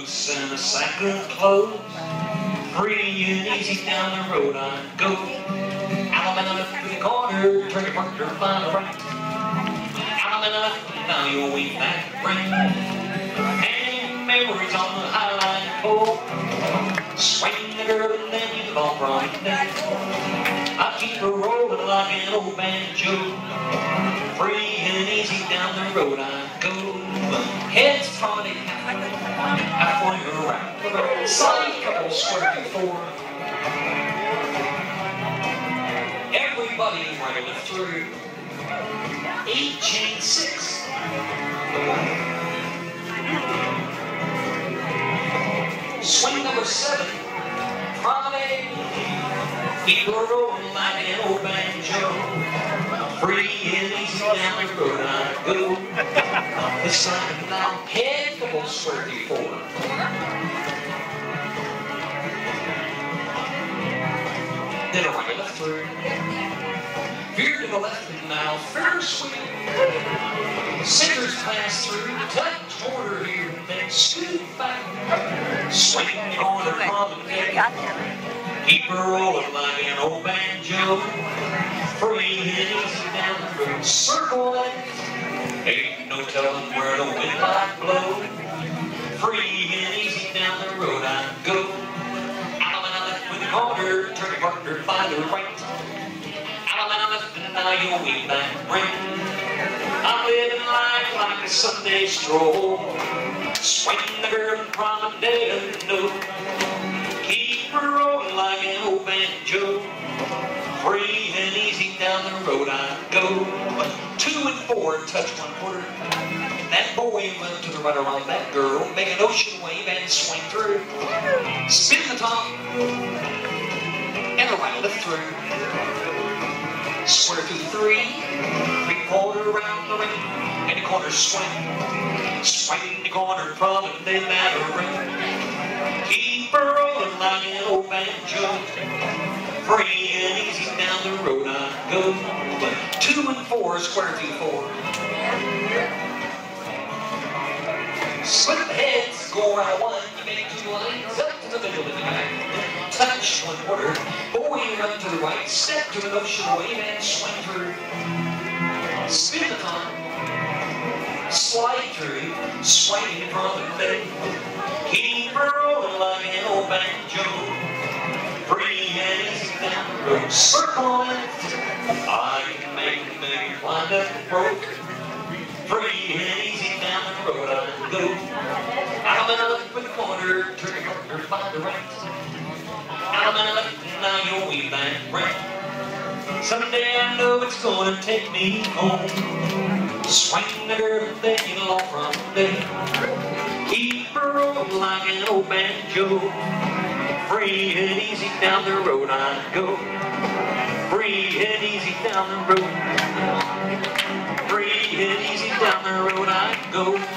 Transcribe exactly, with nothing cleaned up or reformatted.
boots and a sack of clothes. Free and easy down the road I go. Alabama left to the corner, turn your partner, find a right. Alabama left, now you'll weave that ring. And memories on the highline pole. Swing the girl and then you fall from it down. I keep her rolling like an old banjo. Free and easy down the road I go. Heads prodding halfway around. Side couple square before. Everybody running through. Eight chain six. Swing number seven. Promenade. Keep her rolling like an old banjo. Free and easy down the road I go. This time now, head couple square before. Then a right left through. Veer to the left and now, fair sweep. Centers pass through, touch quarter here, then scoot back. Swing on the promenade. Keep her rolling like an old banjo. Free and easy down the road. Circle left. Ain't no telling where the wind might blow. Free and easy down the road I go. Alabama left with the corner, turn your partner by the right. Alabama left and now you'll weave that ring. I'm living life like a Sunday stroll. Swing the girl and promenade no. Keep her rolling like an old banjo. Free and easy down the road I go. Two and four, touch one quarter. That boy went to the right around that girl. Make an ocean wave and swing through. Spin the top. And a right left through. Square through three. Three quarter around the ring. And the corner swing. Swing the corner from and then that ring. Keep her rolling like an old banjo. Free and easy down the road I go. Two and four, square through four. Slip heads, go around one. You make two lines up to the middle of the back. Touch one quarter. Boy, run to the right. Step to an ocean wave and swing through. Spin the top. Slide through. Swing from the bed. Keep her rolling like an old banjo. Free and easy down the road. Circle left. I can make a million wind up broke. Free and easy down the road I go. Alabama left with the corner, turn your partner by the right. Alabama left and now you'll weave that ring. Someday I know it's gonna take me home. Swing the girl and then you'll all from there. Keep her rolling like an old banjo. Free and easy down the road I go. Free and easy down the road. Free and easy down the road I go.